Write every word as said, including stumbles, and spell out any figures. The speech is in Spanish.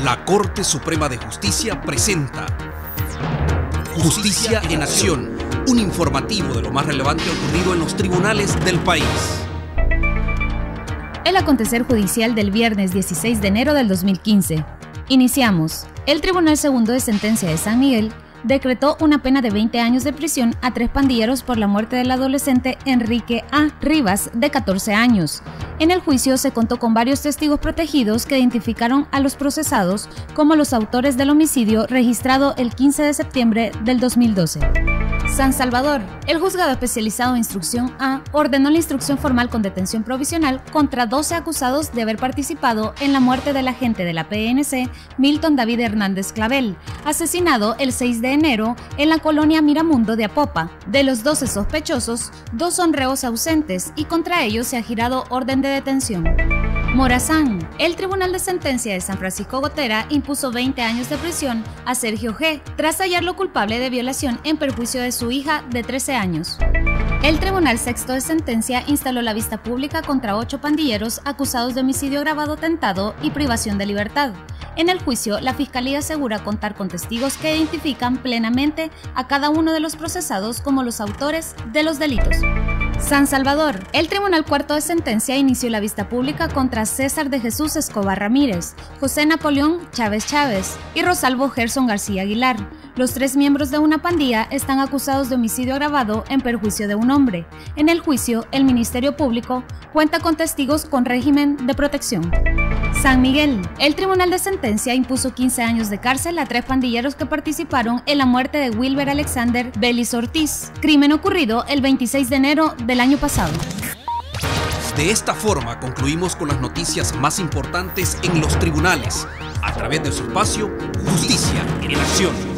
La Corte Suprema de Justicia presenta Justicia en Acción, un informativo de lo más relevante ocurrido en los tribunales del país. El acontecer judicial del viernes dieciséis de enero del dos mil quince. Iniciamos. El Tribunal Segundo de Sentencia de San Miguel decretó una pena de veinte años de prisión a tres pandilleros por la muerte del adolescente Enrique A. Rivas, de catorce años. En el juicio se contó con varios testigos protegidos que identificaron a los procesados como los autores del homicidio registrado el quince de septiembre del dos mil doce. San Salvador. El juzgado especializado en instrucción A ordenó la instrucción formal con detención provisional contra doce acusados de haber participado en la muerte del agente de la P N C, Milton David Hernández Clavel, asesinado el seis de enero en la colonia Miramundo de Apopa. De los doce sospechosos, dos son reos ausentes y contra ellos se ha girado orden de detención. Morazán. El Tribunal de Sentencia de San Francisco Gotera impuso veinte años de prisión a Sergio G. tras hallarlo culpable de violación en perjuicio de su hija de trece años. El Tribunal Sexto de Sentencia instaló la vista pública contra ocho pandilleros acusados de homicidio agravado tentado y privación de libertad. En el juicio, la Fiscalía asegura contar con testigos que identifican plenamente a cada uno de los procesados como los autores de los delitos. San Salvador. El Tribunal Cuarto de Sentencia inició la vista pública contra César de Jesús Escobar Ramírez, José Napoleón Chávez Chávez y Rosalvo Gerson García Aguilar. Los tres miembros de una pandilla están acusados de homicidio agravado en perjuicio de un hombre. En el juicio, el Ministerio Público cuenta con testigos con régimen de protección. San Miguel. El Tribunal de Sentencia impuso quince años de cárcel a tres pandilleros que participaron en la muerte de Wilber Alexander Vélez Ortiz, crimen ocurrido el veintiséis de enero del año pasado. De esta forma concluimos con las noticias más importantes en los tribunales, a través de su espacio Justicia en Acción.